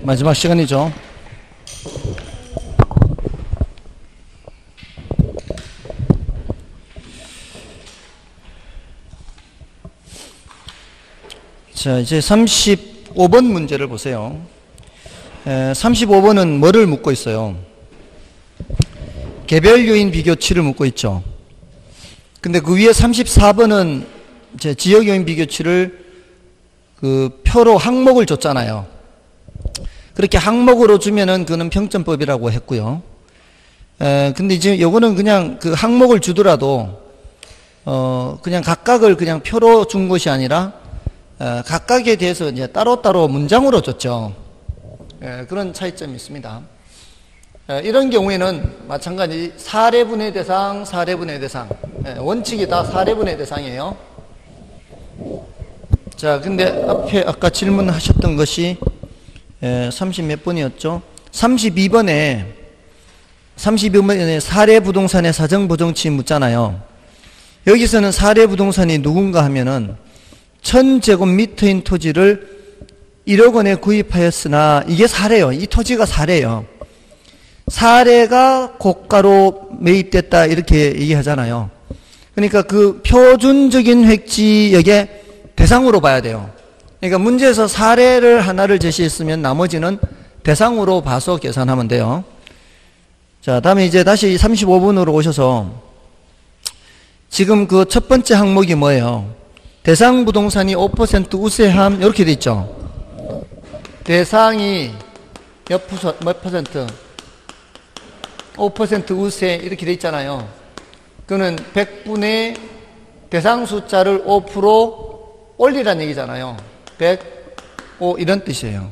마지막 시간이죠. 자, 이제 35번 문제를 보세요. 35번은 뭐를 묻고 있어요? 개별 요인 비교치를 묻고 있죠. 근데 그 위에 34번은 이제 지역 요인 비교치를 그 표로 항목을 줬잖아요. 그렇게 항목으로 주면은 그는 평점법이라고 했고요. 근데 이제 요거는 그냥 그 항목을 주더라도 그냥 각각을 그냥 표로 준 것이 아니라 각각에 대해서 이제 따로따로 문장으로 줬죠. 그런 차이점이 있습니다. 이런 경우에는 마찬가지 사례분의 대상, 사례분의 대상. 원칙이 다 사례분의 대상이에요. 자, 근데 앞에 아까 질문하셨던 것이 30 몇 번이었죠? 32번에 사례 부동산의 사정 보정치 묻잖아요. 여기서는 사례 부동산이 누군가 하면은 1000제곱미터인 토지를 1억 원에 구입하였으나 이게 사례요. 이 토지가 사례요. 사례가 고가로 매입됐다 이렇게 얘기하잖아요. 그러니까 그 표준적인 획지역의 대상으로 봐야 돼요. 그러니까 문제에서 사례를 하나를 제시했으면 나머지는 대상으로 봐서 계산하면 돼요. 자, 다음에 이제 다시 35번으로 오셔서 지금 그 첫 번째 항목이 뭐예요? 대상 부동산이 5% 우세함 이렇게 돼 있죠. 대상이 몇 퍼센트? 5% 우세 이렇게 돼 있잖아요. 그거는 100분의 대상 숫자를 5% 올리라는 얘기잖아요. 105 이런 뜻이에요.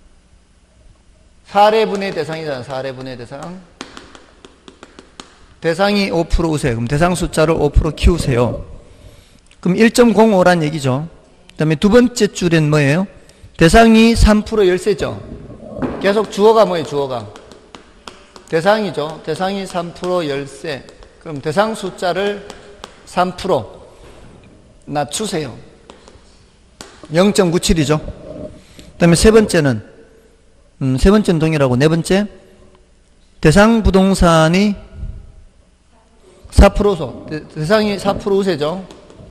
사례분의 대상이잖아요. 사례분의 대상. 대상이 5% 우세. 그럼 대상 숫자를 5% 키우세요. 그럼 1.05란 얘기죠. 그 다음에 두 번째 줄엔 뭐예요? 대상이 3% 열세죠. 계속 주어가 뭐예요? 주어가. 대상이죠. 대상이 3% 열세. 그럼 대상 숫자를 3% 낮추세요. 0.97이죠. 그 다음에 세 번째는, 세 번째는 동일하고, 네 번째, 대상 부동산이 4%소. 대상이 4% 우세죠.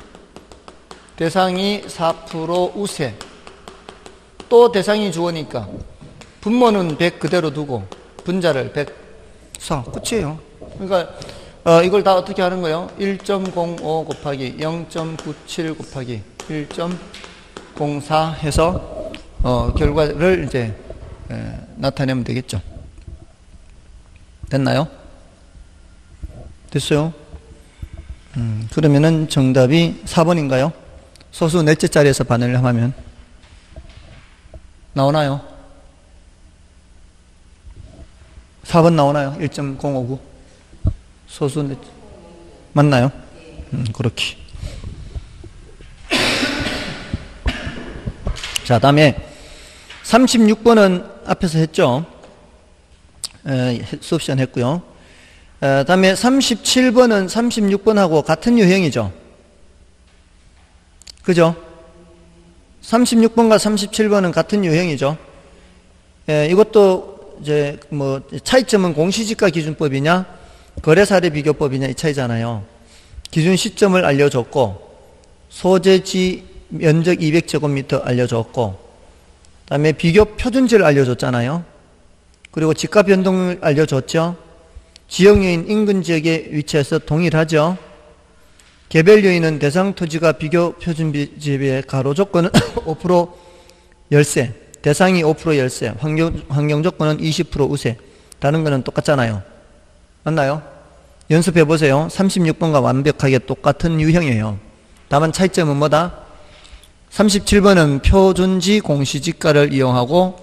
대상이 4% 우세. 또 대상이 주어니까, 분모는 100 그대로 두고, 분자를 100 써. 끝이에요. 그러니까, 이걸 다 어떻게 하는 거예요? 1.05 곱하기 0.97 곱하기 1.04 해서 결과를 이제 나타내면 되겠죠. 됐나요? 됐어요? 그러면은 정답이 4번인가요? 소수 넷째 자리에서 반을 하면 나오나요? 4번 나오나요? 1.059 소수 넷째 맞나요? 그렇게. 자, 다음에 36번은 앞에서 했죠. 수업 시간 했고요. 다음에 37번은 36번하고 같은 유형이죠. 그죠? 36번과 37번은 같은 유형이죠. 이것도 이제 뭐 차이점은 공시지가 기준법이냐 거래사례 비교법이냐 이 차이잖아요. 기준 시점을 알려줬고 소재지 면적 200제곱미터 알려줬고 그다음에 비교 표준지를 알려줬잖아요. 그리고 집가 변동을 알려줬죠. 지역요인 인근 지역에 위치해서 동일하죠. 개별 요인은 대상 토지가 비교 표준지에 가로 조건은 5% 열세, 대상이 5% 열세, 환경 조건은 20% 우세. 다른 거는 똑같잖아요. 맞나요? 연습해 보세요. 36번과 완벽하게 똑같은 유형이에요. 다만 차이점은 뭐다? 37번은 표준지 공시지가를 이용하고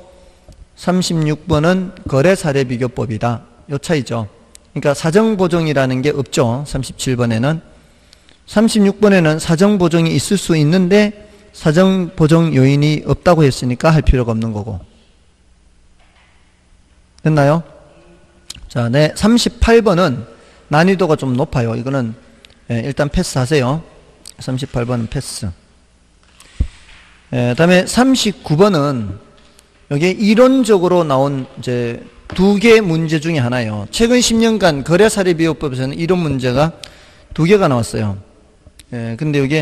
36번은 거래사례 비교법이다. 요 차이죠. 그러니까 사정보정이라는 게 없죠. 37번에는. 36번에는 사정보정이 있을 수 있는데 사정보정 요인이 없다고 했으니까 할 필요가 없는 거고. 됐나요? 자, 네, 38번은 난이도가 좀 높아요. 이거는 일단 패스하세요. 38번은 패스. 다음에 39번은 이게 이론적으로 나온 이제 두 개 문제 중에 하나예요. 최근 10년간 거래사례비율법에서는 이런 문제가 두 개가 나왔어요. 예, 근데 이게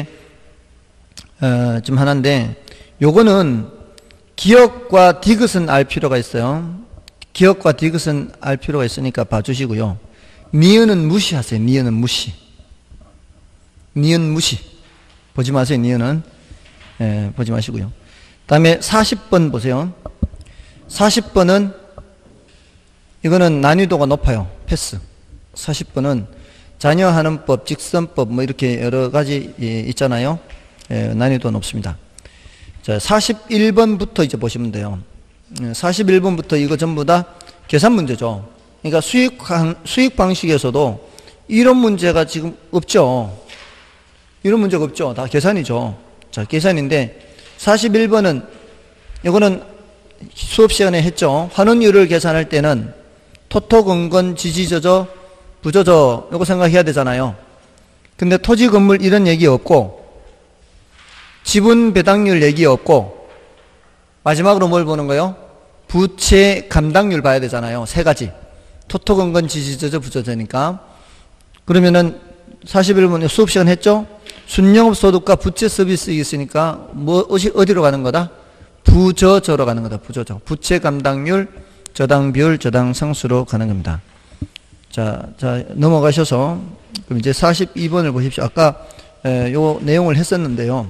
좀 하나인데, 요거는 기억과 디귿은 알 필요가 있어요. 기억과 디귿은 알 필요가 있으니까 봐주시고요. 니은은 무시하세요. 니은은 무시. 니은 무시. 보지 마세요. 니은은. 예, 보지 마시고요. 다음에 40번 보세요. 40번은 이거는 난이도가 높아요. 패스. 40번은 자녀하는 법, 직선법 뭐 이렇게 여러 가지 있잖아요. 예, 난이도가 높습니다. 자, 41번부터 이제 보시면 돼요. 41번부터 이거 전부 다 계산 문제죠. 그러니까 수익 방식에서도 이런 문제가 지금 없죠. 이런 문제가 없죠. 다 계산이죠. 자, 계산인데 41번은 이거는 수업 시간에 했죠. 환원율을 계산할 때는 토토, 건건, 지지저저, 부저저 이거 생각해야 되잖아요. 근데 토지, 건물 이런 얘기 없고 지분 배당률 얘기 없고 마지막으로 뭘 보는 거예요? 부채 감당률 봐야 되잖아요. 세 가지. 토토, 건건, 지지저저, 부저저니까. 그러면은 41번 수업 시간 했죠? 순영업소득과 부채 서비스가 있으니까 어디로 가는 거다? 부저저로 가는 거다. 부저저. 부채 감당률, 저당 비율, 저당 상수로 가는 겁니다. 자, 넘어가셔서 그럼 이제 42번을 보십시오. 아까 요 내용을 했었는데요.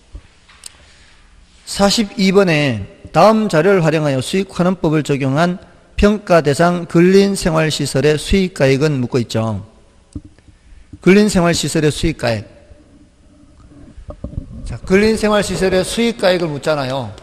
42번에 다음 자료를 활용하여 수익환원법을 적용한 평가 대상 근린생활시설의 수익가액은 묻고 있죠. 근린생활시설의 수익가액. 자, 근린생활시설의 수익가액을 묻잖아요.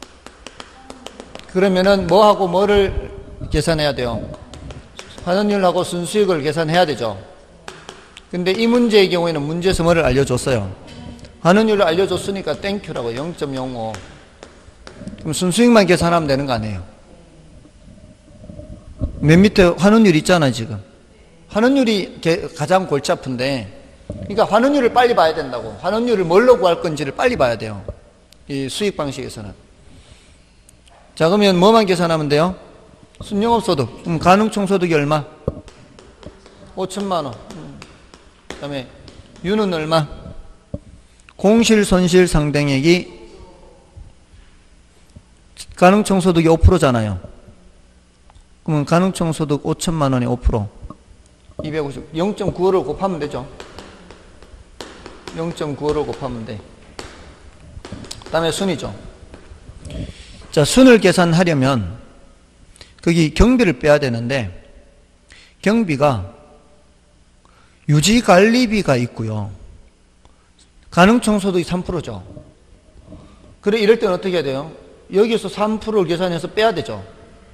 그러면은 뭐하고 뭐를 계산해야 돼요? 환원율하고 순수익을 계산해야 되죠. 근데 이 문제의 경우에는 문제에서 뭐를 알려줬어요? 환원율을 알려줬으니까 땡큐라고 0.05. 그럼 순수익만 계산하면 되는 거 아니에요? 맨 밑에 환원율 있잖아요, 지금. 환원율이 가장 골치 아픈데, 그러니까 환원율을 빨리 봐야 된다고. 환원율을 뭘로 구할 건지를 빨리 봐야 돼요. 이 수익 방식에서는. 자, 그러면 뭐만 계산하면 돼요? 순영업소득. 그럼 가능총소득이 얼마? 5천만 원. 그 다음에 유는 얼마? 공실손실 상당액이 가능총소득이 5%잖아요. 그러면 가능총소득 5천만 원에 5%. 250. 0.95를 곱하면 되죠. 0.95를 곱하면 돼. 그 다음에 순이죠. 자, 순을 계산하려면 거기 경비를 빼야 되는데 경비가 유지관리비가 있고요. 가능총소득이 3%죠. 그래, 이럴 때는 어떻게 해야 돼요? 여기서 3%를 계산해서 빼야 되죠.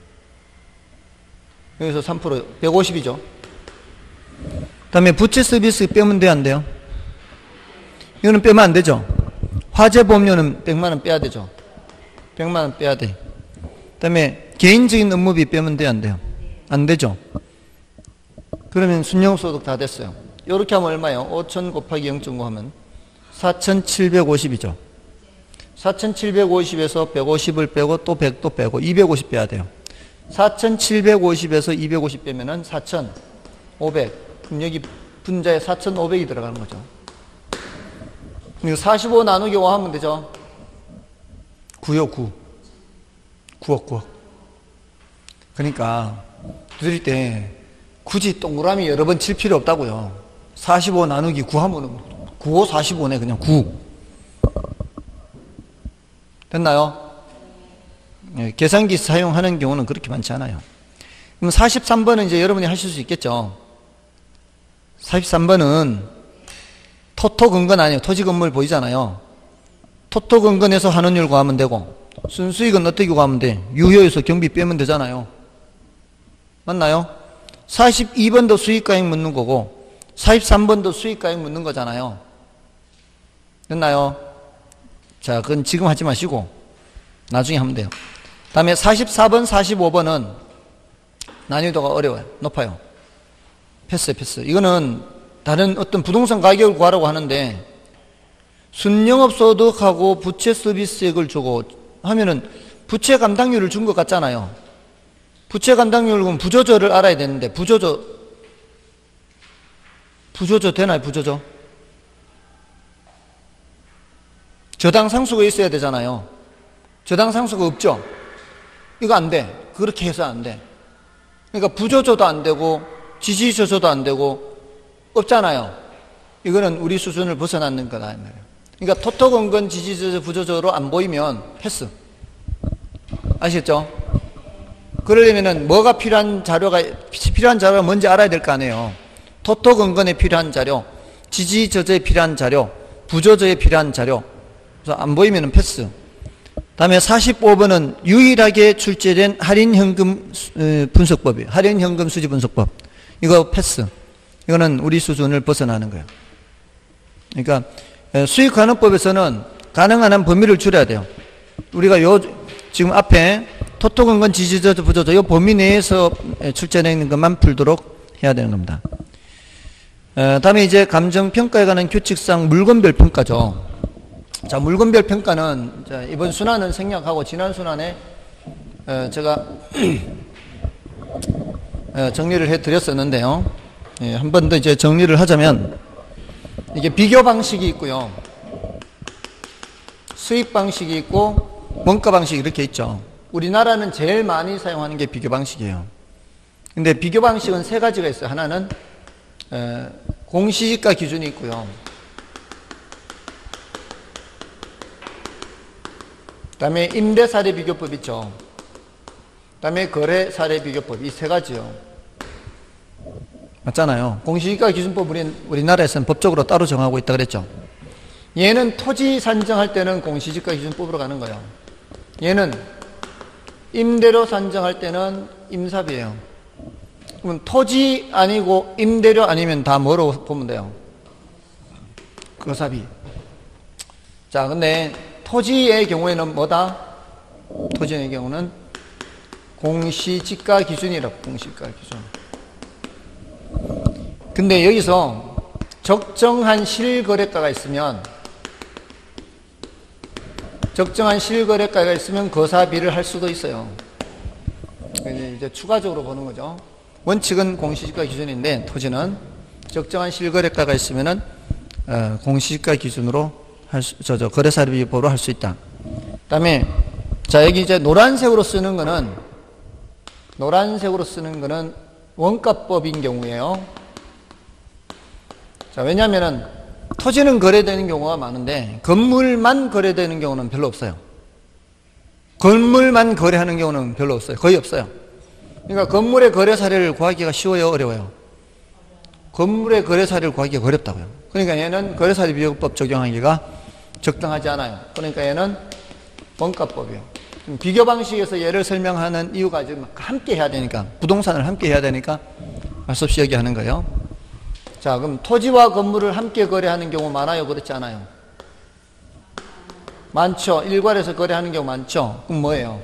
여기서 3%, 150이죠. 그 다음에 부채 서비스 빼면 돼요, 안 돼요? 이거는 빼면 안 되죠. 화재보험료는 100만 원 빼야 되죠. 100만 원 빼야 돼. 그 다음에 개인적인 업무비 빼면 돼요, 안 돼요? 안 되죠. 그러면 순영소득 다 됐어요. 이렇게 하면 얼마예요? 5,000 곱하기 0.5 하면 4,750이죠. 4,750에서 150을 빼고 또 100도 빼고 250 빼야 돼요. 4,750에서 250 빼면은 4,500. 그럼 여기 분자에 4,500이 들어가는 거죠. 그리고 45 나누기 5 하면 되죠. 9요, 9. 9억. 그러니까 드릴 때 굳이 동그라미 여러 번 칠 필요 없다고요. 45 나누기 9 하면 9, 5, 45네, 그냥 9. 됐나요? 예, 계산기 사용하는 경우는 그렇게 많지 않아요. 그럼 43번은 이제 여러분이 하실 수 있겠죠. 43번은 토토 근건 아니에요. 토지 건물 보이잖아요. 토토 근건에서 환원율 구하면 되고, 순수익은 어떻게 구하면 돼? 유효에서 경비 빼면 되잖아요. 맞나요? 42번도 수익가액 묻는 거고 43번도 수익가액 묻는 거잖아요. 됐나요? 자, 그건 지금 하지 마시고 나중에 하면 돼요. 다음에 44번, 45번은 난이도가 어려워요. 높아요. 패스. 이거는 다른 어떤 부동산 가격을 구하라고 하는데 순영업소득하고 부채 서비스액을 주고 하면은 부채 감당률을 준 것 같잖아요. 부채 감당률 그럼 부조조를 알아야 되는데 부조조 되나요? 부조조? 저당 상수가 있어야 되잖아요. 저당 상수가 없죠. 이거 안 돼. 그렇게 해서 안 돼. 그러니까 부조조도 안 되고 지지조조도 안 되고 없잖아요. 이거는 우리 수준을 벗어나는 거다 이 말이에요. 그러니까 토토건건 지지조조 부조조로 안 보이면 패스. 아시겠죠? 그러려면은 뭐가 필요한 자료가 뭔지 알아야 될 거 아니에요. 토토건건에 필요한 자료, 지지조조에 필요한 자료, 부조조에 필요한 자료. 그래서 안 보이면은 패스. 다음에 45번은 유일하게 출제된 할인현금 분석법이에요. 할인현금 수지 분석법. 이거 패스. 이거는 우리 수준을 벗어나는 거예요. 그러니까 수익환원법에서는 가능한 한 범위를 줄여야 돼요. 우리가 지금 앞에 토토건건 지지조조 부조조 이 범위 내에서 출제되는 것만 풀도록 해야 되는 겁니다. 다음에 이제 감정평가에 관한 규칙상 물건별 평가죠. 자, 물건별 평가는 이번 순환은 생략하고 지난 순환에 제가 정리를 해드렸었는데요. 한 번 더 이제 정리를 하자면 이게 비교 방식이 있고요. 수익 방식이 있고 원가 방식이 이렇게 있죠. 우리나라는 제일 많이 사용하는 게 비교 방식이에요. 근데 비교 방식은 세 가지가 있어요. 하나는 공시지가 기준이 있고요. 그 다음에 임대사례 비교법 있죠. 그 다음에 거래사례 비교법. 이 세 가지요. 맞잖아요. 공시지가 기준법 우리나라에서는 법적으로 따로 정하고 있다 그랬죠. 얘는 토지 산정할 때는 공시지가 기준법으로 가는 거예요. 얘는 임대료 산정할 때는 임사비예요. 그럼 토지 아니고 임대료 아니면 다 뭐로 보면 돼요? 거사비. 자, 근데 토지의 경우에는 뭐다? 토지의 경우는 공시지가 기준이라고, 공시지가 기준. 근데 여기서 적정한 실거래가가 있으면 거사비를 할 수도 있어요. 이제 추가적으로 보는 거죠. 원칙은 공시지가 기준인데 토지는 적정한 실거래가가 있으면은 공시지가 기준으로 거래사례비법으로 할 수 있다. 그다음에 자 여기 이제 노란색으로 쓰는 거는 원가법인 경우예요. 자 왜냐하면은 토지는 거래되는 경우가 많은데 건물만 거래되는 경우는 별로 없어요. 건물만 거래하는 경우는 별로 없어요. 거의 없어요. 그러니까 건물의 거래 사례를 구하기가 쉬워요, 어려워요? 건물의 거래 사례를 구하기가 어렵다고요. 그러니까 얘는 거래사례 비교법 적용하기가 적당하지 않아요. 그러니까 얘는 원가법이에요. 비교 방식에서 얘를 설명하는 이유가 지금 함께 해야 되니까, 부동산을 함께 해야 되니까 할 수 없이 얘기하는 거예요. 자, 그럼 토지와 건물을 함께 거래하는 경우 많아요? 그렇지 않아요? 많죠. 일괄해서 거래하는 경우 많죠. 그럼 뭐예요?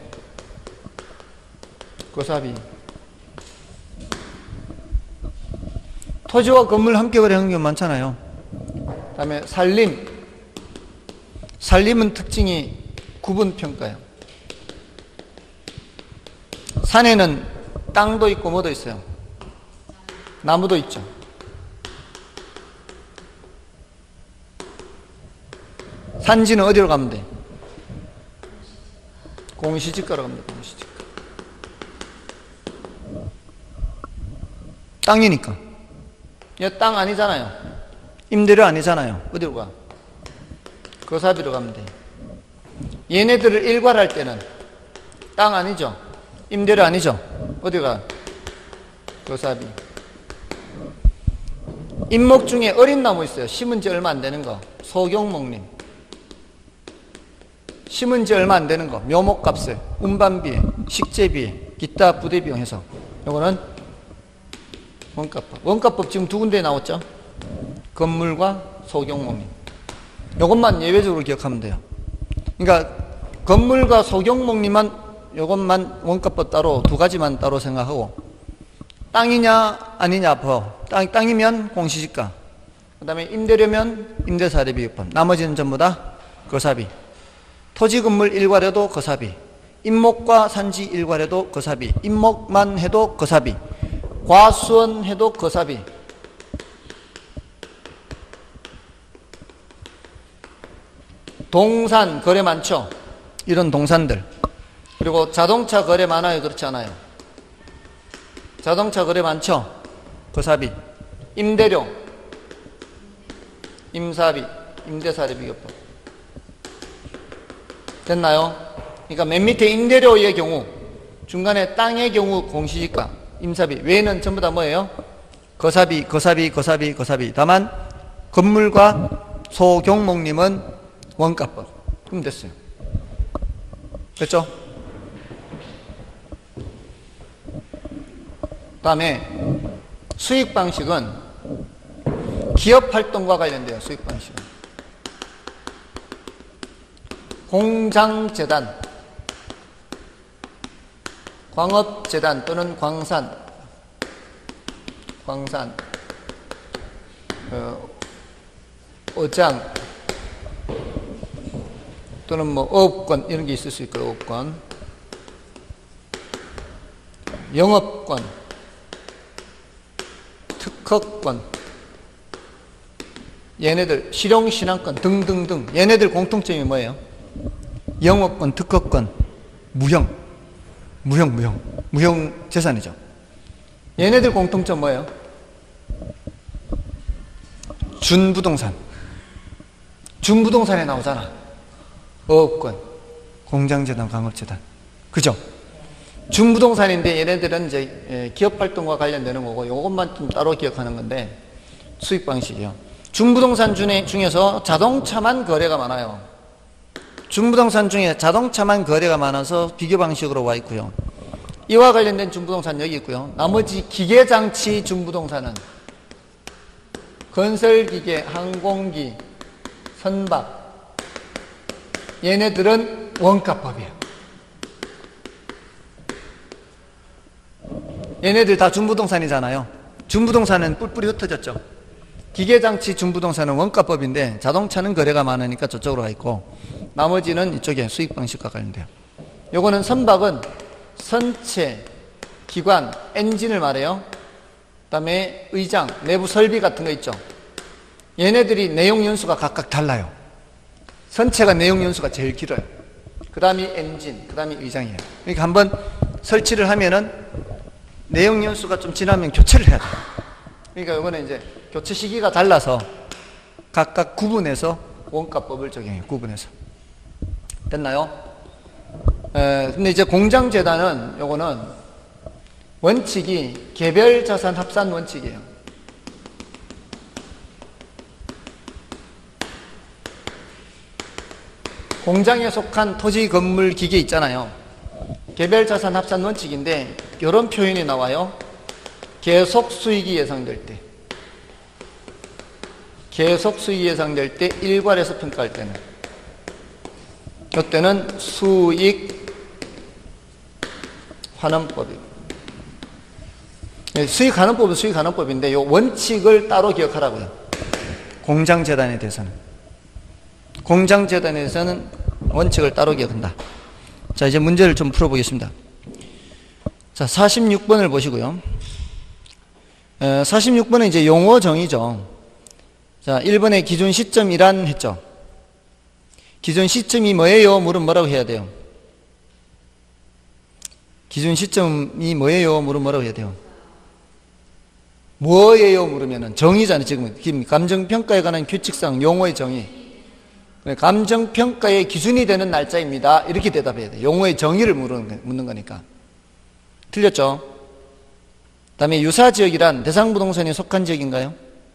거사비. 토지와 건물 함께 거래하는 경우 많잖아요. 그 다음에 산림은 특징이 구분평가예요. 산에는 땅도 있고 뭐도 있어요? 나무도 있죠. 산지는 어디로 가면 돼? 공시지가로 가면 돼. 공시지가. 땅이니까. 얘 땅 아니잖아요. 임대료 아니잖아요. 어디로 가? 거사비로 가면 돼. 얘네들을 일괄할 때는 땅 아니죠. 임대료 아니죠. 어디 가? 거사비. 임목 중에 어린 나무 있어요. 심은 지 얼마 안 되는 거. 소경목림. 심은 지 얼마 안 되는 거. 묘목값에, 운반비에, 식재비에, 기타 부대비용 해서. 요거는 원가법. 원가법 지금 두 군데 나왔죠. 건물과 소경목림. 요것만 예외적으로 기억하면 돼요. 그러니까 건물과 소경목림만 요것만 원가법 따로 두 가지만 따로 생각하고 땅이냐 아니냐 땅이면 공시지가, 그 다음에 임대료면 임대사례비법, 나머지는 전부 다 거사비. 토지 건물 일괄해도 거사비, 임목과 산지 일괄해도 거사비, 임목만 해도 거사비, 과수원 해도 거사비. 동산 거래 많죠? 이런 동산들. 그리고 자동차 거래 많아요? 그렇지 않아요? 자동차 거래 많죠? 거사비. 임대료, 임사비, 임대사례 비교법. 됐나요? 그러니까 맨 밑에 임대료의 경우, 중간에 땅의 경우 공시지가, 임사비, 외에는 전부 다 뭐예요? 거사비, 거사비, 거사비, 거사비. 다만 건물과 소경목림은 원가법. 그럼 됐어요. 됐죠? 다음에 수익 방식은 기업 활동과 관련돼요. 수익 방식은 공장재단, 광업재단 또는 광산, 어장 또는 뭐 어업권 이런 게 있을 수 있고, 어업권, 영업권, 특허권, 얘네들 실용신앙권 등등등. 얘네들 공통점이 뭐예요? 영업권, 특허권, 무형 재산이죠. 얘네들 공통점 뭐예요? 준부동산에 나오잖아. 어업권, 공장재단, 광업재단. 그죠? 준부동산인데 얘네들은 이제 기업활동과 관련되는 거고, 요것만 좀 따로 기억하는 건데, 수익 방식이요. 준부동산 중에서 자동차만 거래가 많아요. 준부동산 중에 자동차만 거래가 많아서 비교 방식으로 와 있고요. 이와 관련된 준부동산 여기 있고요. 나머지 기계장치 준부동산은 건설기계, 항공기, 선박, 얘네들은 원가법이에요. 얘네들 다 준부동산이잖아요. 준부동산은 뿔뿔이 흩어졌죠. 기계장치 준부동산은 원가법인데 자동차는 거래가 많으니까 저쪽으로 가 있고, 나머지는 이쪽에 수익 방식과 관련돼요. 요거는 선박은 선체, 기관, 엔진을 말해요. 그 다음에 의장, 내부 설비 같은 거 있죠. 얘네들이 내용 연수가 각각 달라요. 선체가 내용 연수가 제일 길어요. 그 다음이 엔진, 그 다음이 의장이에요. 그러니까 한번 설치를 하면은 내용 연수가 좀 지나면 교체를 해야 돼요. 그러니까 이거는 이제 교체 시기가 달라서 각각 구분해서 원가법을 적용해요. 구분해서. 됐나요? 근데 이제 공장재단은 요거는 원칙이 개별자산 합산 원칙이에요. 공장에 속한 토지, 건물, 기계 있잖아요. 개별자산 합산 원칙인데 이런 표현이 나와요. 계속 수익이 예상될 때. 계속 수익이 예상될 때 일괄해서 평가할 때는. 이때는 수익 환원법이에요. 수익 환원법은 수익 환원법인데 이 원칙을 따로 기억하라고요. 공장재단에 대해서는. 공장재단에 대해서는 원칙을 따로 기억한다. 자, 이제 문제를 좀 풀어보겠습니다. 자, 46번을 보시고요. 46번은 이제 용어 정의죠. 자, 1번에 기준 시점이란 했죠. 기준 시점이 뭐예요? 물으면 뭐라고 해야 돼요? 기준 시점이 뭐예요? 물으면 뭐라고 해야 돼요? 뭐예요? 물으면은 정의잖아요. 지금 감정평가에 관한 규칙상 용어의 정의. 감정평가의 기준이 되는 날짜입니다. 이렇게 대답해야 돼요. 용어의 정의를 묻는 거니까. 틀렸죠? 그 다음에 유사지역이란 대상부동산에 속한 지역인가요?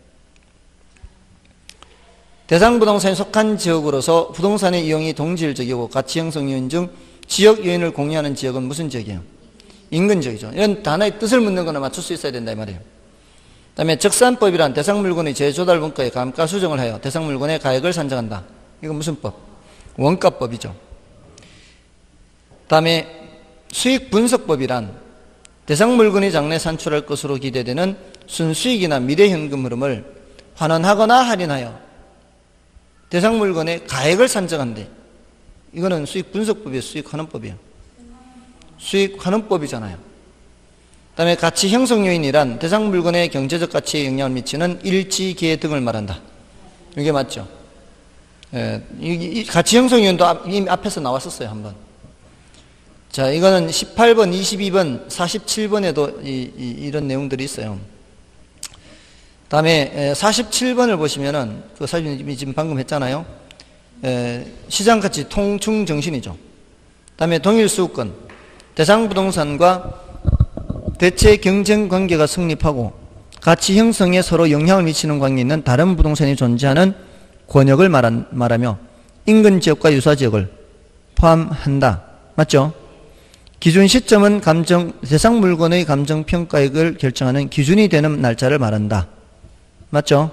대상부동산에 속한 지역으로서 부동산의 이용이 동질적이고 가치 형성 요인 중 지역 요인을 공유하는 지역은 무슨 지역이에요? 인근지역이죠. 이런 단어의 뜻을 묻는 거는 맞출 수 있어야 된다 이 말이에요. 그 다음에 적산법이란 대상물건의 재조달 원가의 감가 수정을 하여 대상물건의 가액을 산정한다. 이건 무슨 법? 원가법이죠. 그 다음에 수익분석법이란 대상물건의 장래 산출할 것으로 기대되는 순수익이나 미래현금 흐름을 환원하거나 할인하여 대상물건의 가액을 산정한대. 이거는 수익분석법이에요. 수익환원법이에요. 수익환원법이잖아요. 그 다음에 가치 형성 요인이란 대상 물건의 경제적 가치에 영향을 미치는 일치, 기회 등을 말한다. 이게 맞죠? 예, 이 가치 형성 요인도 이미 앞에서 나왔었어요, 한번. 자, 이거는 18번, 22번, 47번에도 이런 내용들이 있어요. 다음에 47번을 보시면은 그 사진이 지금 방금 했잖아요. 시장 가치 통충 정신이죠. 다음에 동일 수급권, 대상 부동산과 대체 경쟁 관계가 성립하고 가치 형성에 서로 영향을 미치는 관계에 있는 다른 부동산이 존재하는 권역을 말하며 인근 지역과 유사 지역을 포함한다. 맞죠? 기준 시점은 대상 물건의 감정평가액을 결정하는 기준이 되는 날짜를 말한다. 맞죠?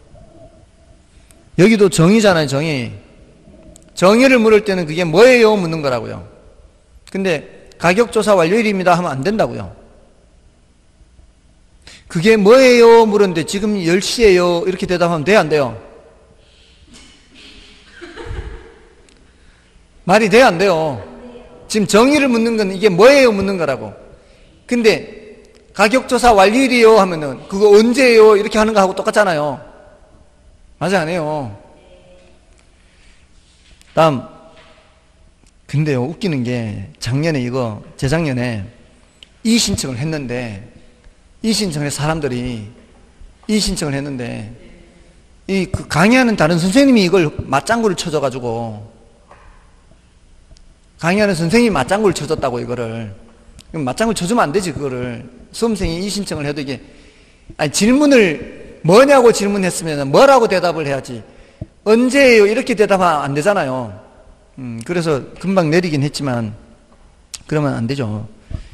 여기도 정의잖아요, 정의. 정의를 물을 때는 그게 뭐예요? 묻는 거라고요. 근데 가격조사 완료일입니다 하면 안 된다고요. 그게 뭐예요? 물었는데 지금 10시예요. 이렇게 대답하면 돼요? 안 돼요? 말이 돼요? 안 돼요? 지금 정의를 묻는 건 이게 뭐예요? 묻는 거라고. 근데 가격조사 완료일이요 하면은 그거 언제예요? 이렇게 하는 거하고 똑같잖아요. 맞아, 안 해요? 다음. 근데요, 웃기는 게 작년에 재작년에 이의신청을 했는데 이의신청을 해서 사람들이 이의신청을 했는데 그 강의하는 다른 선생님이 이걸 맞장구를 쳐줘가지고 강의하는 선생님이 맞장구를 쳐줬다고 이거를. 맞장구를 쳐주면 안 되지 그거를. 수험생이 이의신청을 해도 이게 질문을 뭐냐고 질문했으면 뭐라고 대답을 해야지. 언제예요? 이렇게 대답하면 안 되잖아요. 그래서 금방 내리긴 했지만 그러면 안 되죠.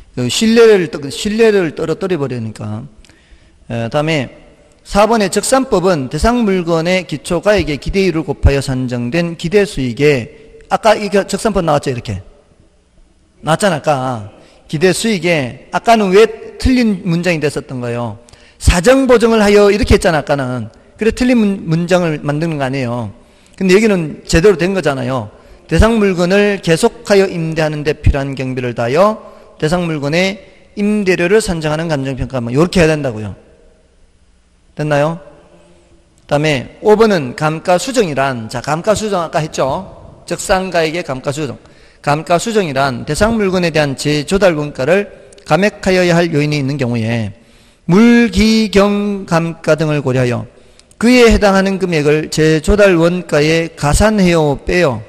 신뢰를 떨어뜨려 버리니까. 다음에 4번의 적산법은 대상 물건의 기초가액의 기대율을 곱하여 산정된 기대수익에 아까 이거 적산법 나왔죠? 이렇게 나왔잖아. 아까 기대수익에 아까는 왜 틀린 문장이 됐었던 거예요? 사정보정을 하여 이렇게 했잖아. 아까는. 그래 틀린 문장을 만드는 거 아니에요. 근데 여기는 제대로 된 거잖아요. 대상 물건을 계속하여 임대하는 데 필요한 경비를 다하여 대상 물건의 임대료를 산정하는 감정평가 이렇게 해야 된다고요. 됐나요? 그 다음에 5번은 감가수정이란, 자, 감가수정 아까 했죠? 적산가액의 감가수정. 감가수정이란 대상 물건에 대한 재조달 원가를 감액하여야 할 요인이 있는 경우에 물기경 감가 등을 고려하여 그에 해당하는 금액을 재조달 원가에 가산해요, 빼요?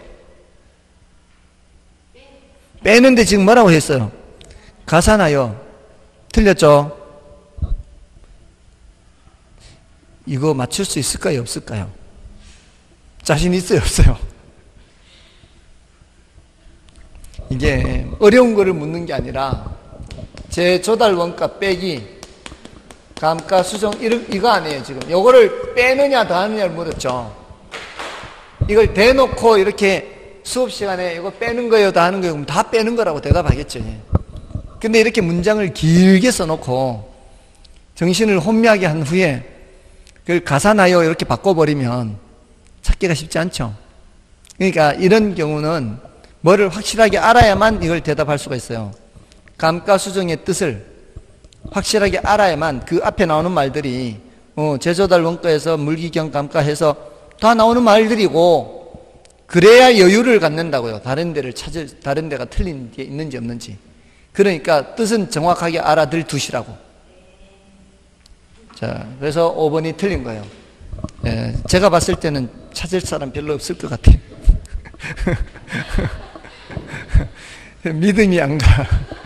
빼는데 지금 뭐라고 했어요? 가산하여. 틀렸죠? 이거 맞출 수 있을까요? 없을까요? 자신 있어요? 없어요? 이게 어려운 거를 묻는 게 아니라 재조달 원가 빼기 감가 수정 이거 아니에요. 지금 요거를 빼느냐 더하느냐를 물었죠. 이걸 대놓고 이렇게 수업 시간에 이거 빼는 거예요 더하는 거예요 그럼 다 빼는 거라고 대답하겠죠. 근데 이렇게 문장을 길게 써놓고 정신을 혼미하게 한 후에 그걸 가산하여 이렇게 바꿔버리면 찾기가 쉽지 않죠. 그러니까 이런 경우는 뭐를 확실하게 알아야만 이걸 대답할 수가 있어요. 감가수정의 뜻을 확실하게 알아야만 그 앞에 나오는 말들이 재조달 원가에서 물기경 감가해서 다 나오는 말들이고 그래야 여유를 갖는다고요. 다른 데가 틀린 게 있는지 없는지. 그러니까 뜻은 정확하게 알아들 두시라고. 자, 그래서 5번이 틀린 거예요. 예, 제가 봤을 때는 찾을 사람 별로 없을 것 같아요. 믿음이 안 가.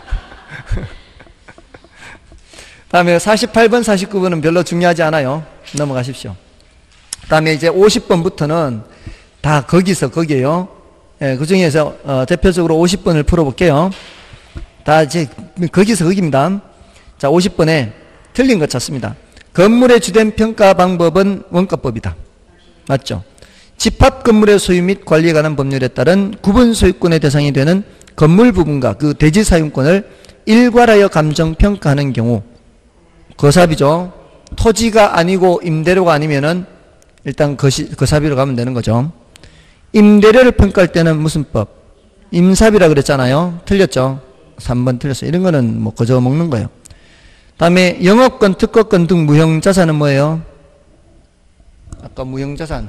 다음에 48번, 49번은 별로 중요하지 않아요. 넘어가십시오. 다음에 이제 50번부터는 다 거기에요. 예, 그 중에서 대표적으로 50번을 풀어볼게요. 다 이제 거기서 거기입니다. 자, 50번에 틀린 것 찾습니다. 건물의 주된 평가 방법은 원가법이다. 맞죠? 집합 건물의 소유 및 관리에 관한 법률에 따른 구분 소유권의 대상이 되는 건물 부분과 그 대지 사용권을 일괄하여 감정평가하는 경우 거사비죠. 토지가 아니고 임대료가 아니면은 일단 거사비로 가면 되는 거죠. 임대료를 평가할 때는 무슨 법? 임사비라 그랬잖아요. 틀렸죠? 3번 틀렸어요. 이런 거는 뭐 거저 먹는 거예요. 다음에 영업권, 특허권 등 무형자산은 뭐예요? 아까 무형자산.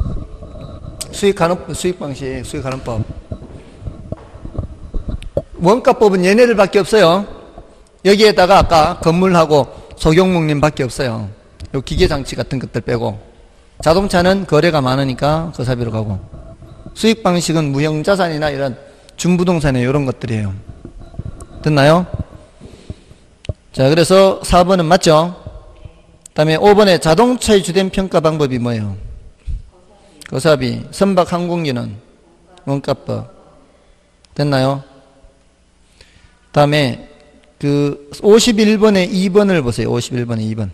수익방식, 수익가능법. 원가법은 얘네들 밖에 없어요. 여기에다가 아까 건물하고 소경목림 밖에 없어요. 요 기계장치 같은 것들 빼고. 자동차는 거래가 많으니까 거사비로 가고. 수익방식은 무형자산이나 이런 준부동산에 이런 것들이에요. 됐나요? 자, 그래서 4번은 맞죠? 그 다음에 5번에 자동차의 주된 평가 방법이 뭐예요? 거사비. 선박 항공기는 원가법. 됐나요? 그 다음에 그 51번에 2번을 보세요. 51번에 2번.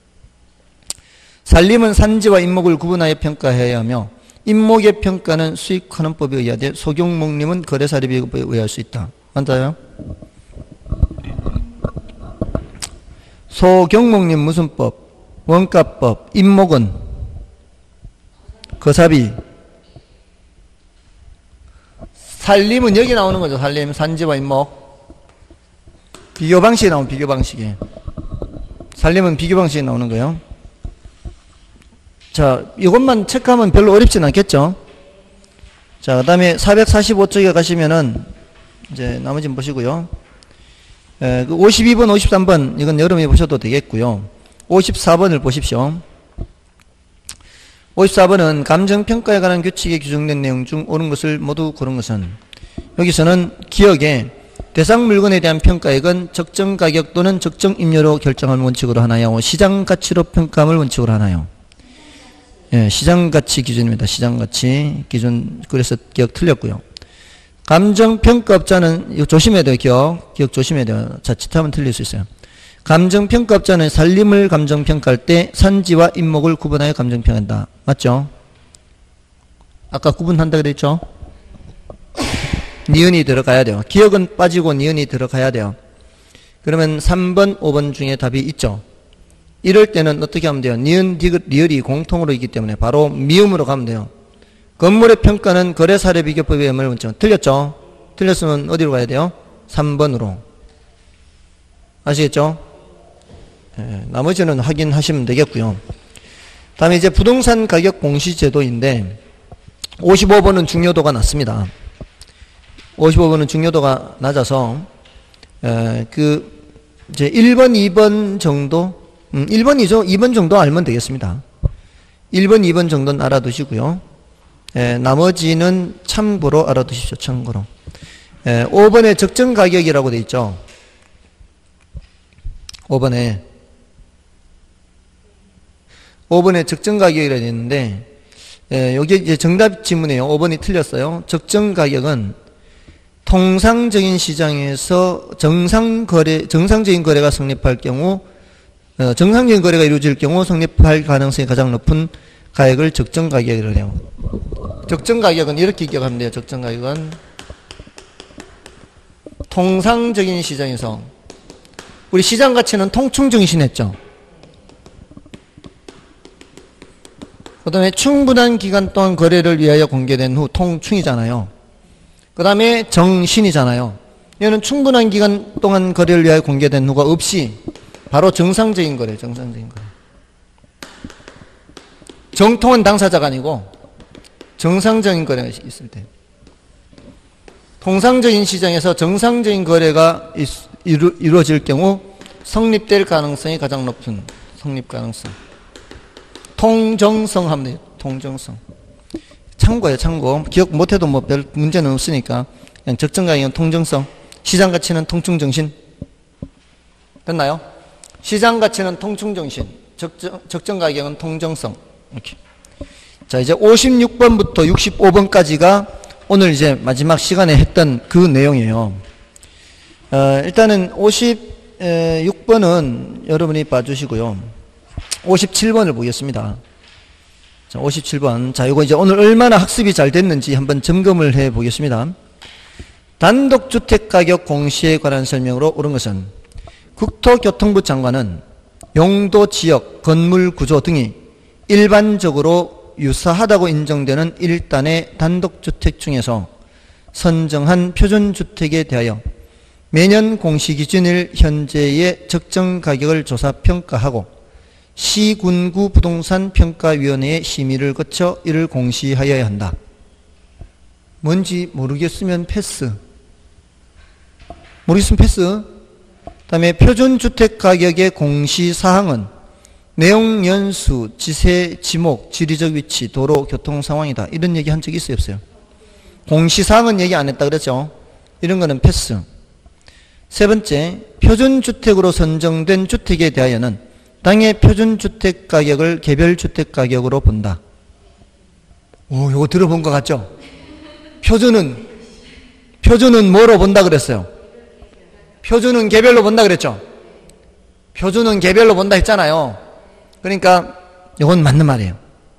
산림은 산지와 임목을 구분하여 평가해야 하며 임목의 평가는 수익환원법에 의하되 소경목림은 거래사례비법에 의할 수 있다. 맞아요? 소경목림 무슨 법? 원가법. 임목은 거사비. 산림은 여기 나오는 거죠. 산림, 산지와 임목. 비교 방식이 나오면 비교 방식이. 산림은 비교 방식이 나오는 거예요. 자, 이것만 체크하면 별로 어렵진 않겠죠? 자, 그 다음에 445쪽에 가시면은, 이제 나머지는 보시고요. 그 52번, 53번, 이건 여러분이 보셔도 되겠고요. 54번을 보십시오. 54번은 감정평가에 관한 규칙에 규정된 내용 중 옳은 것을 모두 고른 것은, 여기서는 기억에 대상 물건에 대한 평가액은 적정 가격 또는 적정 임료로 결정하는 원칙으로 하나요? 시장 가치로 평가함을 원칙으로 하나요? 예, 시장 가치 기준입니다. 시장 가치 기준. 그래서 기억 틀렸고요. 감정평가업자는, 이거 조심해야 돼요. 기억 조심해야 돼요. 자칫하면 틀릴 수 있어요. 감정평가업자는 산림을 감정평가할 때 산지와 임목을 구분하여 감정평가한다. 맞죠? 아까 구분한다 그랬죠? 니은이 들어가야 돼요. 기억은 빠지고 니은이 들어가야 돼요. 그러면 3번, 5번 중에 답이 있죠. 이럴 때는 어떻게 하면 돼요? 니은, 디귿, 리을이 공통으로 있기 때문에 바로 미음으로 가면 돼요. 건물의 평가는 거래사례비교법에 의하면 원칙. 틀렸죠? 틀렸으면 어디로 가야 돼요? 3번으로. 아시겠죠? 예, 나머지는 확인하시면 되겠고요. 다음에 이제 부동산 가격 공시제도인데 55번은 중요도가 낮습니다. 55번은 중요도가 낮아서 이제 1번, 2번 정도 1번이죠. 2번 정도 알면 되겠습니다. 1번, 2번 정도는 알아두시고요. 나머지는 참고로 알아두십시오. 참고로. 5번에 적정 가격이라고 되어 있죠. 5번에 적정 가격이라고 되어 있는데 여기 이제 정답 지문이에요. 5번이 틀렸어요. 적정 가격은 통상적인 시장에서 정상적인 거래가 성립할 경우, 정상적인 거래가 이루어질 경우 성립할 가능성이 가장 높은 가격을 적정 가격이라고 해요. 적정 가격은 이렇게 기억하면 돼요. 적정 가격은 통상적인 시장에서, 우리 시장 가치는 통충정신 했죠. 그 다음에 충분한 기간 동안 거래를 위하여 공개된 후 통충이잖아요. 그 다음에 정신이잖아요. 얘는 충분한 기간 동안 거래를 위하여 공개된 후가 없이 바로 정상적인 거래, 정상적인 거래. 정통한 당사자가 아니고 정상적인 거래가 있을 때. 통상적인 시장에서 정상적인 거래가 이루어질 경우 성립될 가능성이 가장 높은 성립 가능성. 통정성 하면 돼요. 통정성. 참고예요, 참고. 기억 못해도 뭐 별 문제는 없으니까. 그냥 적정 가격은 통정성. 시장 가치는 통충정신. 됐나요? 시장 가치는 통충정신. 적정 가격은 통정성. 이렇게. 자, 이제 56번부터 65번까지가 오늘 이제 마지막 시간에 했던 그 내용이에요. 일단은 56번은 여러분이 봐주시고요. 57번을 보겠습니다. 자, 57번. 자, 이거 이제 오늘 얼마나 학습이 잘 됐는지 한번 점검을 해 보겠습니다. 단독주택 가격 공시에 관한 설명으로 옳은 것은 국토교통부 장관은 용도, 지역, 건물 구조 등이 일반적으로 유사하다고 인정되는 일단의 단독주택 중에서 선정한 표준주택에 대하여 매년 공시기준일 현재의 적정 가격을 조사 평가하고 시군구 부동산 평가위원회의 심의를 거쳐 이를 공시하여야 한다. 뭔지 모르겠으면 패스. 모르겠으면 패스. 그 다음에 표준주택가격의 공시사항은 내용, 연수, 지세, 지목, 지리적 위치, 도로, 교통 상황이다. 이런 얘기 한 적이 있어요, 없어요? 공시사항은 얘기 안 했다 그랬죠? 이런 거는 패스. 세 번째, 표준주택으로 선정된 주택에 대하여는 당의 표준주택가격을 개별주택가격으로 본다. 오, 이거 들어본 것 같죠? 표준은 뭐로 본다 그랬어요? 표준은 개별로 본다 그랬죠? 표준은 개별로 본다 했잖아요. 그러니까 이건 맞는 말이에요.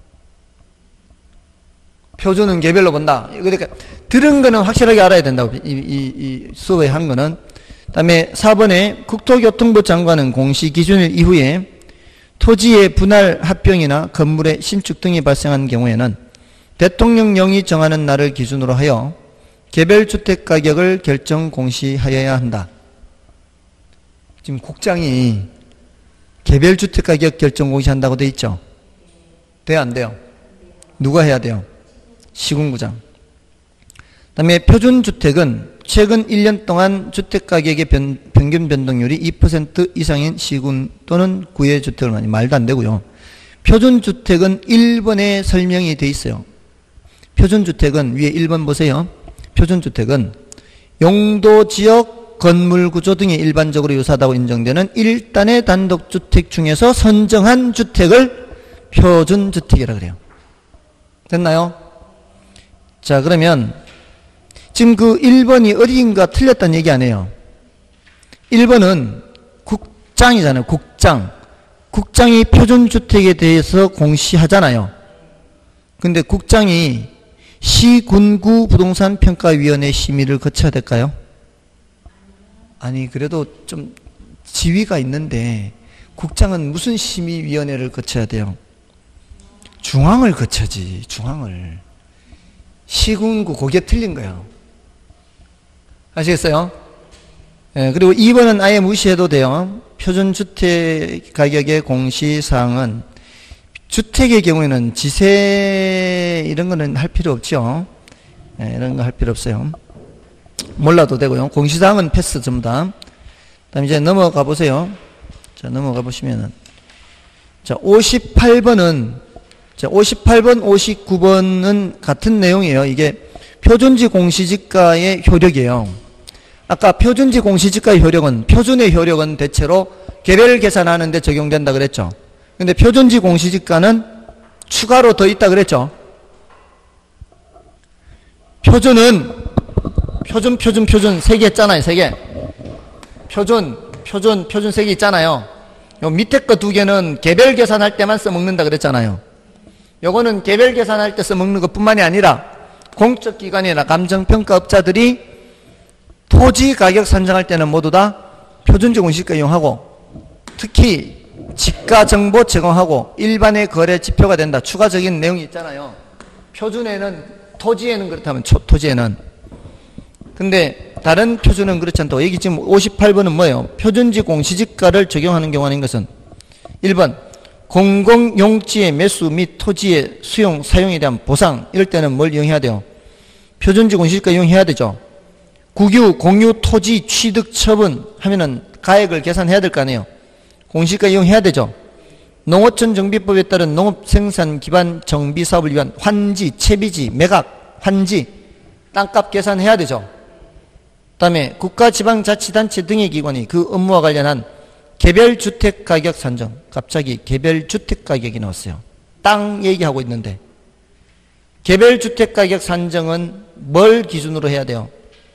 표준은 개별로 본다. 그러니까 들은 거는 확실하게 알아야 된다고. 이 수업에 한 거는. 그 다음에 4번에 국토교통부 장관은 공시기준일 이후에 토지의 분할 합병이나 건물의 신축 등이 발생한 경우에는 대통령령이 정하는 날을 기준으로 하여 개별주택가격을 결정 공시하여야 한다. 지금 국장이 개별주택가격 결정 공시한다고 돼 있죠? 돼요, 안 돼요? 누가 해야 돼요? 시군구장. 그 다음에 표준주택은 최근 1년 동안 주택가격의 평균 변동률이 2% 이상인 시군 또는 구의 주택을 말이 말도 안 되고요. 표준주택은 1번에 설명이 돼 있어요. 표준주택은 위에 1번 보세요. 표준주택은 용도, 지역, 건물 구조 등이 일반적으로 유사하다고 인정되는 1단의 단독주택 중에서 선정한 주택을 표준주택이라 그래요. 됐나요? 자, 그러면 지금 그 1번이 어딘가 틀렸다는 얘기 아니에요. 1번은 국장이잖아요. 국장. 국장이 표준주택에 대해서 공시하잖아요. 근데 국장이 시군구 부동산 평가위원회 심의를 거쳐야 될까요? 아니, 그래도 좀 지위가 있는데 국장은 무슨 심의위원회를 거쳐야 돼요? 중앙을 거쳐지. 중앙을. 시군구 그게 틀린 거예요. 아시겠어요? 예, 그리고 2번은 아예 무시해도 돼요. 표준주택 가격의 공시사항은 주택의 경우에는 지세 이런 거는 할 필요 없죠. 예, 이런 거 할 필요 없어요. 몰라도 되고요. 공시사항은 패스 전부 다. 다음 이제 넘어가 보세요. 자, 넘어가 보시면은 자, 58번은 자, 58번, 59번은 같은 내용이에요. 이게 표준지 공시지가의 효력이에요. 아까 표준지 공시지가의 효력은 표준의 효력은 대체로 개별 계산하는 데 적용된다 그랬죠. 근데 표준지 공시지가는 추가로 더 있다 그랬죠. 표준은 표준 세 개 있잖아요. 세 개. 표준 세 개 있잖아요. 요 밑에 거 두 개는 개별 계산할 때만 써먹는다 그랬잖아요. 요거는 개별 계산할 때 써먹는 것뿐만이 아니라 공적기관이나 감정평가업자들이 토지 가격 산정할 때는 모두 다 표준지 공시지가 이용하고 특히 지가 정보 제공하고 일반의 거래 지표가 된다. 추가적인 내용이 있잖아요. 표준에는 토지에는 그렇다면 토지에는. 근데 다른 표준은 그렇지 않다고. 여기 지금 58번은 뭐예요? 표준지 공시지가를 적용하는 경우 아닌 것은 1번 공공용지의 매수 및 토지의 수용, 사용에 대한 보상. 이럴 때는 뭘 이용해야 돼요? 표준지 공시지가 이용해야 되죠. 국유, 공유 토지 취득 처분 하면은 가액을 계산해야 될 거 아니에요. 공시지가 이용해야 되죠. 농어촌 정비법에 따른 농업생산 기반 정비 사업을 위한 환지, 채비지, 매각, 환지, 땅값 계산해야 되죠. 그 다음에 국가지방자치단체 등의 기관이 그 업무와 관련한 개별주택가격 산정. 갑자기 개별주택가격이 나왔어요. 땅 얘기하고 있는데 개별주택가격 산정은 뭘 기준으로 해야 돼요?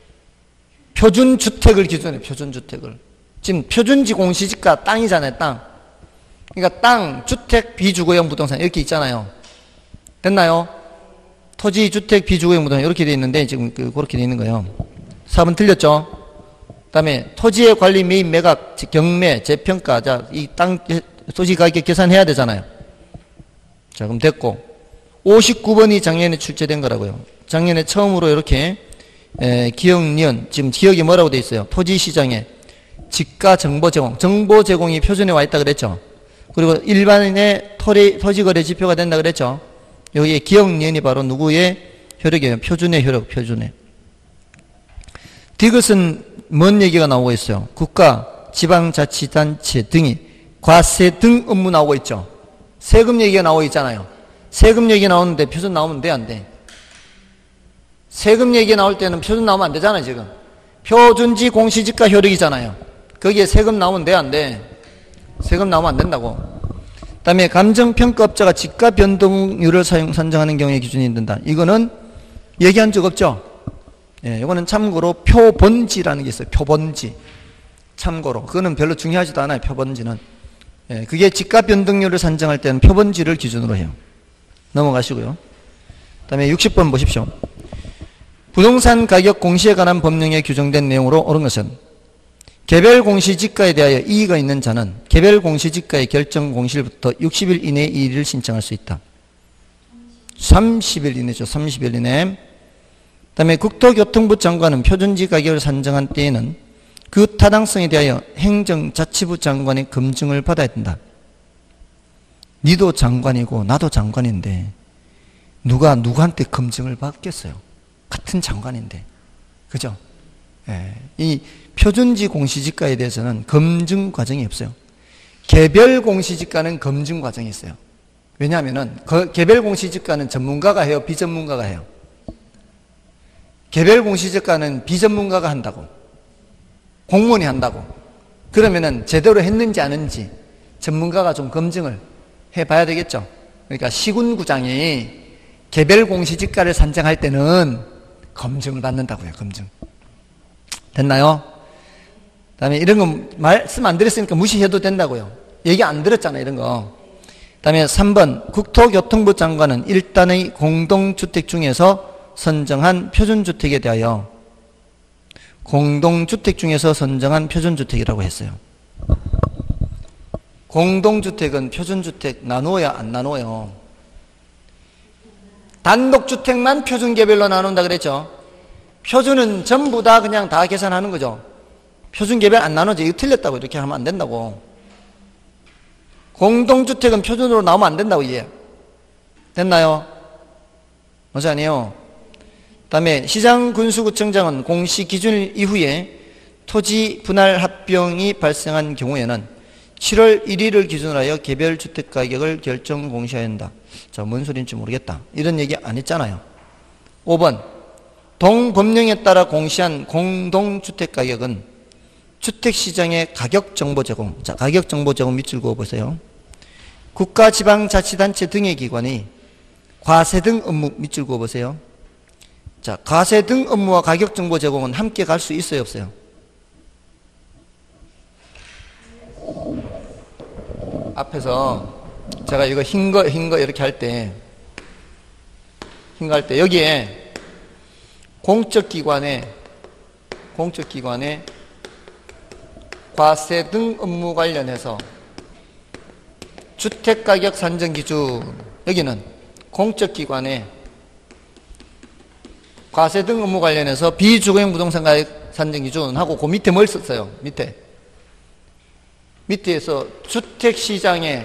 표준주택을 기준으로 해요. 표준주택을. 지금 표준지 공시지가 땅이잖아요. 땅. 그러니까 땅, 주택, 비주거용 부동산 이렇게 있잖아요. 됐나요? 토지, 주택, 비주거용 부동산 이렇게 돼 있는데 지금 그렇게 돼 있는 거예요. 4번 틀렸죠? 그 다음에 토지의 관리, 매입, 매각, 경매, 재평가. 자, 이 땅, 토지 가격 계산해야 되잖아요. 자, 그럼 됐고. 59번이 작년에 출제된 거라고요. 작년에 처음으로 이렇게 기억, 니은, 지금 지역이 뭐라고 돼 있어요? 토지 시장에 지가 정보 제공, 정보 제공이 표준에 와 있다 그랬죠? 그리고 일반인의 토지 거래 지표가 된다 그랬죠? 여기에 기억, 니은이 바로 누구의 효력이에요? 표준의 효력, 표준의. 디귿은 뭔 얘기가 나오고 있어요? 국가, 지방자치단체 등이 과세 등 업무 나오고 있죠? 세금 얘기가 나오고 있잖아요. 세금 얘기 나오는데 표준 나오면 돼, 안 돼? 세금 얘기 나올 때는 표준 나오면 안 되잖아요, 지금. 표준지 공시지가 효력이잖아요. 거기에 세금 나오면 돼, 안 돼? 세금 나오면 안 된다고. 그 다음에 감정평가업자가 지가 변동률을 산정하는 경우에 기준이 된다. 이거는 얘기한 적 없죠? 예, 이거는 참고로 표본지라는 게 있어요. 표본지. 참고로. 그거는 별로 중요하지도 않아요, 표본지는. 예, 그게 지가 변동률을 산정할 때는 표본지를 기준으로 해요. 넘어가시고요. 그 다음에 60번 보십시오. 부동산 가격 공시에 관한 법령에 규정된 내용으로 옳은 것은 개별 공시지가에 대하여 이의가 있는 자는 개별 공시지가의 결정 공시일부터 60일 이내에 이의를 신청할 수 있다. 30일 이내죠. 30일 이내. 그 다음에 국토교통부 장관은 표준지 가격을 산정한 때에는 그 타당성에 대하여 행정자치부 장관의 검증을 받아야 된다. 니도 장관이고 나도 장관인데 누가 누구한테 검증을 받겠어요? 같은 장관인데. 그죠? 예. 이 표준지 공시지가에 대해서는 검증 과정이 없어요. 개별 공시지가는 검증 과정이 있어요. 왜냐하면은 개별 공시지가는 전문가가 해요, 비전문가가 해요? 개별 공시지가는 비전문가가 한다고. 공무원이 한다고. 그러면은 제대로 했는지 안 했는지 전문가가 좀 검증을 해봐야 되겠죠. 그러니까 시군구장이 개별 공시지가를 산정할 때는 검증을 받는다고요. 검증. 됐나요? 그 다음에 이런 거 말씀 안 드렸으니까 무시해도 된다고요. 얘기 안 들었잖아요. 이런 거. 그 다음에 3번 국토교통부 장관은 일단의 공동주택 중에서 선정한 표준주택에 대하여 공동주택 중에서 선정한 표준주택이라고 했어요. 공동주택은 표준주택 나누어야 안 나누어요? 단독주택만 표준개별로 나눈다 그랬죠? 표준은 전부 다 그냥 다 계산하는 거죠. 표준개별 안 나누죠. 이거 틀렸다고. 이렇게 하면 안 된다고. 공동주택은 표준으로 나오면 안 된다고. 이해 됐나요? 맞지 아니에요? 그 다음에 시장군수구청장은 공시기준 이후에 토지 분할 합병이 발생한 경우에는 7월 1일을 기준으로 하여 개별주택가격을 결정 공시해야 한다. 자, 뭔 소리인지 모르겠다. 이런 얘기 안 했잖아요. 5번 동법령에 따라 공시한 공동주택가격은 주택시장의 가격정보 제공. 자, 가격정보 제공 밑줄 그어보세요. 국가지방자치단체 등의 기관이 과세 등 업무 밑줄 그어보세요. 자, 과세 등 업무와 가격정보 제공은 함께 갈 수 있어요, 없어요? 앞에서 제가 이거 흰 거 이렇게 할 때, 여기에 공적기관에 과세 등 업무 관련해서 주택가격 산정기준, 여기는 공적기관에 과세 등 업무 관련해서 비주거용 부동산 가격 산정기준하고 그 밑에 뭘 썼어요? 밑에서 주택시장에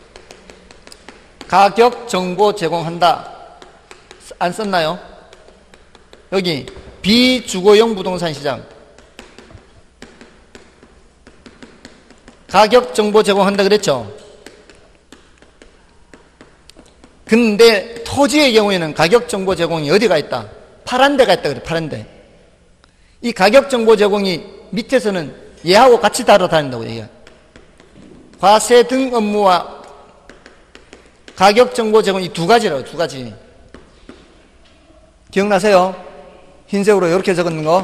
가격 정보 제공한다. 안 썼나요? 여기 비주거용 부동산 시장 가격 정보 제공한다 그랬죠? 근데 토지의 경우에는 가격 정보 제공이 어디가 있다? 파란 데가 있다 그래. 파란 데. 이 가격 정보 제공이 밑에서는 얘하고 같이 다뤄다닌다고 얘기해요. 과세 등 업무와 가격 정보 제공 이 두 가지라고. 두 가지. 기억나세요? 흰색으로 이렇게 적은 거.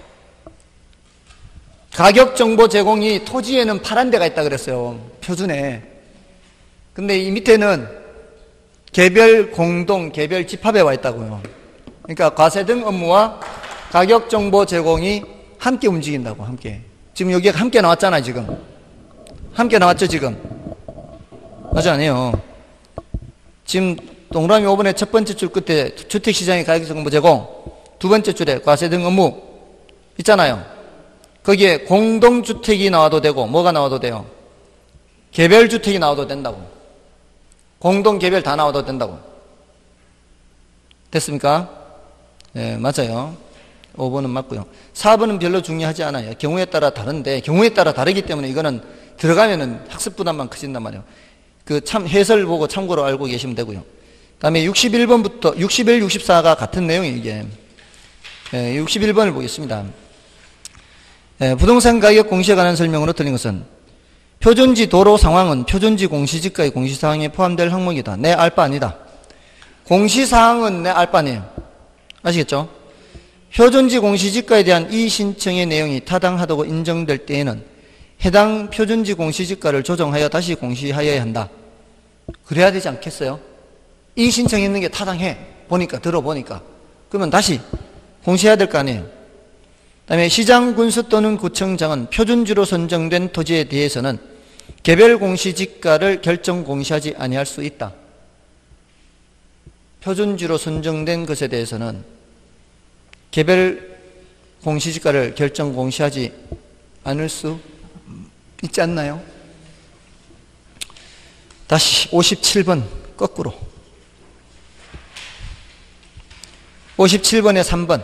가격 정보 제공이 토지에는 파란 데가 있다 그랬어요. 표준에. 근데 이 밑에는 개별 공동, 개별 집합에 와 있다고요. 그러니까 과세 등 업무와 가격 정보 제공이 함께 움직인다고. 함께. 지금 여기가 함께 나왔잖아요. 지금. 함께 나왔죠. 지금. 맞지 않아요? 지금 동그라미 5번의 첫 번째 줄 끝에 주택시장의 가격 정보 제공, 두 번째 줄에 과세 등 의무 있잖아요. 거기에 공동주택이 나와도 되고 뭐가 나와도 돼요? 개별주택이 나와도 된다고. 공동, 개별 다 나와도 된다고. 됐습니까? 네, 맞아요. 5번은 맞고요. 4번은 별로 중요하지 않아요. 경우에 따라 다른데 경우에 따라 다르기 때문에 이거는 들어가면은 학습 부담만 커진단 말이에요. 그 참 해설 보고 참고로 알고 계시면 되고요. 다음에 61번부터 61, 64가 같은 내용이에요. 이게 61번을 보겠습니다. 부동산 가격 공시에 관한 설명으로 드린 것은 표준지 도로 상황은 표준지 공시지가의 공시사항에 포함될 항목이다. 내 알 바 아니다. 공시사항은 내 알 바 아니에요. 아시겠죠? 표준지 공시지가에 대한 이 신청의 내용이 타당하다고 인정될 때에는 해당 표준지 공시지가를 조정하여 다시 공시하여야 한다. 그래야 되지 않겠어요? 이 신청했는 게 타당해. 보니까, 들어보니까. 그러면 다시 공시해야 될 거 아니에요. 그 다음에 시장, 군수 또는 구청장은 표준지로 선정된 토지에 대해서는 개별 공시지가를 결정 공시하지 아니할 수 있다. 표준지로 선정된 것에 대해서는 개별 공시지가를 결정 공시하지 않을 수 있지 않나요? 다시 57번 거꾸로 57번에 3번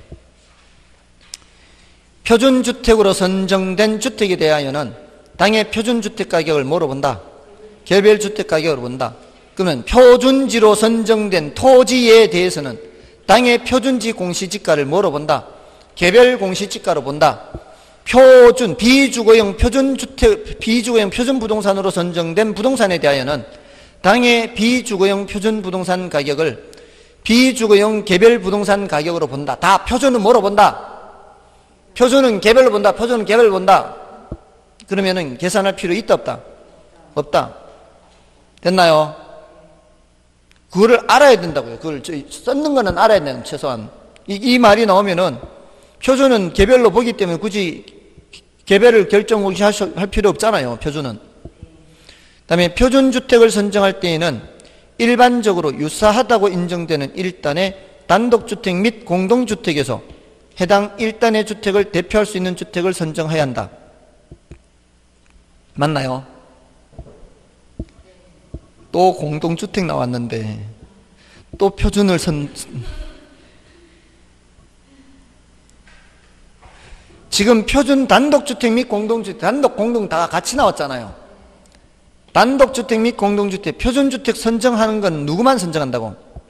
표준주택으로 선정된 주택에 대하여는 당의 표준주택 가격을 뭐로 본다? 개별주택 가격으로 본다. 그러면 표준지로 선정된 토지에 대해서는 당의 표준지 공시지가를 뭐로 본다? 개별 공시지가로 본다. 표준, 비주거용 표준주택, 비주거용 표준부동산으로 선정된 부동산에 대하여는 당의 비주거용 표준부동산 가격을 비주거용 개별 부동산 가격으로 본다. 다 표준은 뭐로 본다? 표준은 개별로 본다. 표준은 개별로 본다. 그러면은 계산할 필요 있다 없다? 없다. 됐나요? 그거를 알아야 된다고요. 그걸 썼는 거는 알아야 되는 최소한. 이 말이 나오면은 표준은 개별로 보기 때문에 굳이 개별을 결정 공시할 필요 없잖아요. 표준은. 그다음에 표준주택을 선정할 때에는 일반적으로 유사하다고 인정되는 1단의 단독주택 및 공동주택에서 해당 1단의 주택을 대표할 수 있는 주택을 선정해야 한다. 맞나요? 또 공동주택 나왔는데 또 표준을 지금 표준 단독주택 및 공동주택, 단독, 공동 다 같이 나왔잖아요. 단독주택 및 공동주택, 표준주택 선정하는 건 누구만 선정한다고?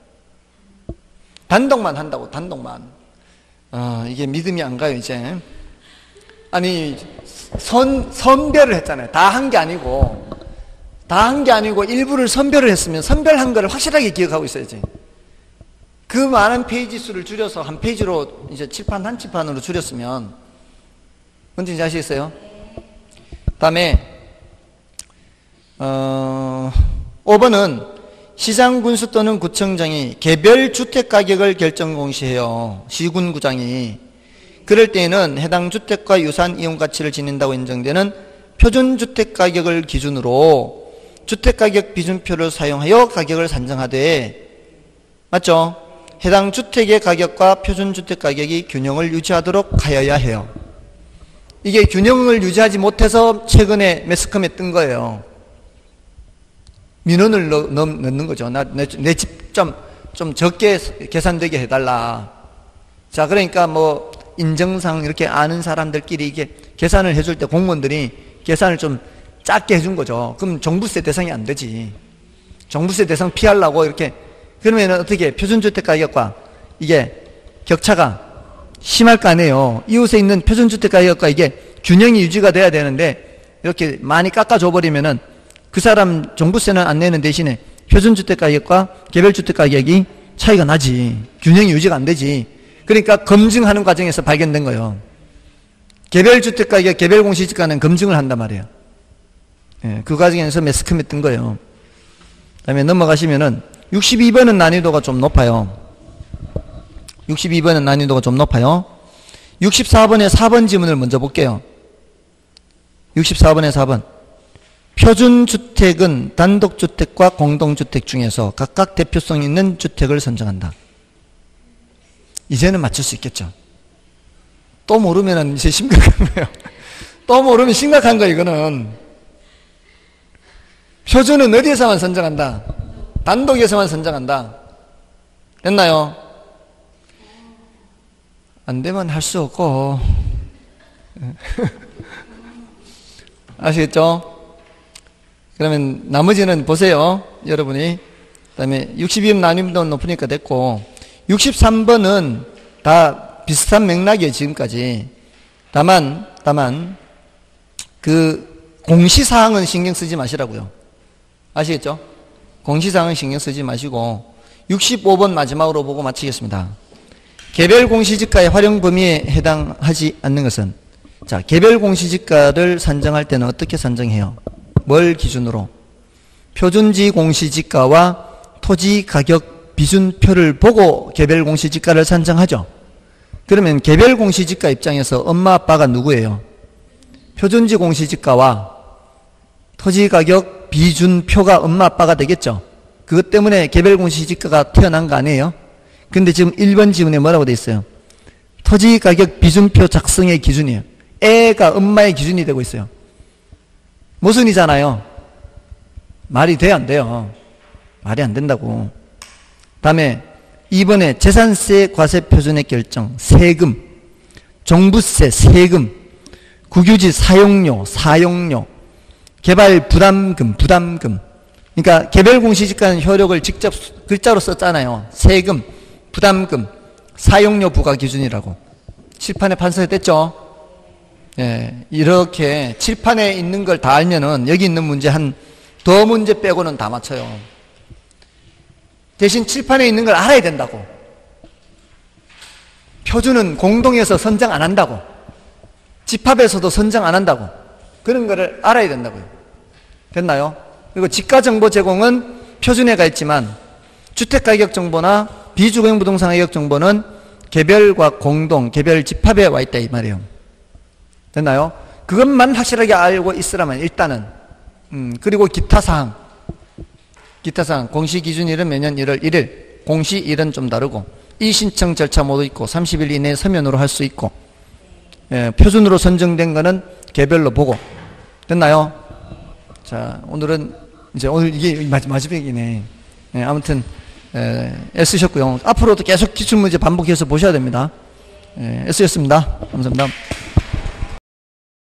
단독만 한다고, 단독만. 이게 믿음이 안 가요, 이제. 아니, 선별을 했잖아요. 다 한 게 아니고. 다 한 게 아니고 일부를 선별을 했으면 선별한 거를 확실하게 기억하고 있어야지. 그 많은 페이지 수를 줄여서 한 페이지로 이제 칠판 한 칠판으로 줄였으면 뭔지 아시겠어요? 다음에 5번은 시장, 군수 또는 구청장이 개별 주택 가격을 결정 공시해요. 시군구장이. 그럴 때에는 해당 주택과 유사한 이용 가치를 지닌다고 인정되는 표준주택 가격을 기준으로 주택가격 비준표를 사용하여 가격을 산정하되, 맞죠? 해당 주택의 가격과 표준주택 가격이 균형을 유지하도록 하여야 해요. 이게 균형을 유지하지 못해서 최근에 매스컴에 뜬 거예요. 민원을 넣는 거죠. 내 집 좀 적게 계산되게 해달라. 자, 그러니까 뭐 인정상 이렇게 아는 사람들끼리 이게 계산을 해줄 때 공무원들이 계산을 좀 작게 해준 거죠. 그럼 종부세 대상이 안 되지. 종부세 대상 피하려고 이렇게. 그러면 어떻게 표준주택 가격과 이게 격차가 심할 거 아니에요. 이웃에 있는 표준주택 가격과 이게 균형이 유지가 돼야 되는데 이렇게 많이 깎아줘 버리면은 그 사람 종부세는 안 내는 대신에 표준주택 가격과 개별주택 가격이 차이가 나지. 균형이 유지가 안 되지. 그러니까 검증하는 과정에서 발견된 거예요. 개별주택 가격, 개별공시지가는 검증을 한단 말이에요. 예, 그 과정에서 매스컴에 뜬 거예요. 그 다음에 넘어가시면은 62번은 난이도가 좀 높아요. 62번은 난이도가 좀 높아요. 64번의 4번 지문을 먼저 볼게요. 64번의 4번. 표준주택은 단독주택과 공동주택 중에서 각각 대표성 있는 주택을 선정한다. 이제는 맞출 수 있겠죠. 또 모르면 이제 심각한 거예요. 또 모르면 심각한 거예요, 이거는. 표준은 어디에서만 선정한다? 단독에서만 선정한다. 됐나요? 안 되면 할 수 없고. 아시겠죠? 그러면 나머지는 보세요. 여러분이. 그 다음에 62번 나누기도 높으니까 됐고, 63번은 다 비슷한 맥락이에요, 지금까지. 다만, 그, 공시사항은 신경 쓰지 마시라고요. 아시겠죠? 공시사항은 신경 쓰지 마시고, 65번 마지막으로 보고 마치겠습니다. 개별 공시지가의 활용 범위에 해당하지 않는 것은, 자, 개별 공시지가를 산정할 때는 어떻게 산정해요? 뭘 기준으로? 표준지 공시지가와 토지 가격 비준표를 보고 개별 공시지가를 산정하죠. 그러면 개별 공시지가 입장에서 엄마 아빠가 누구예요? 표준지 공시지가와 토지 가격 비준표가 엄마 아빠가 되겠죠. 그것 때문에 개별 공시지가가 태어난 거 아니에요? 근데 지금 1번 지문에 뭐라고 돼 있어요? 토지 가격 비준표 작성의 기준이에요. 애가 엄마의 기준이 되고 있어요. 모순이잖아요. 말이 돼요, 안 돼요? 말이 안 된다고. 다음에 2번에 재산세 과세 표준액 결정, 세금, 종부세, 세금, 국유지 사용료, 개발 부담금. 그러니까 개별 공시지가는 효력을 직접 글자로 썼잖아요. 세금, 부담금, 사용료 부과 기준이라고. 칠판에 판서됐죠? 예, 이렇게 칠판에 있는 걸 다 알면은 여기 있는 문제 더 문제 빼고는 다 맞춰요. 대신 칠판에 있는 걸 알아야 된다고. 표준은 공동에서 선정 안 한다고. 집합에서도 선정 안 한다고. 그런 거를 알아야 된다고요. 됐나요? 그리고 지가정보 제공은 표준에 가 있지만 주택가격 정보나 비주거용 부동산 가격 정보는 개별과 공동, 개별 집합에 와 있다 이 말이에요. 됐나요? 그것만 확실하게 알고 있으라면 일단은 그리고 기타 사항 공시기준일은 매년 1월 1일 공시일은 좀 다르고 이신청 절차 모두 있고 30일 이내에 서면으로 할 수 있고 예, 표준으로 선정된 거는 개별로 보고 됐나요? 자, 오늘 이게 마지막이네. 예, 아무튼 애쓰셨고요. 앞으로도 계속 기출문제 반복해서 보셔야 됩니다. 애쓰셨습니다. 감사합니다.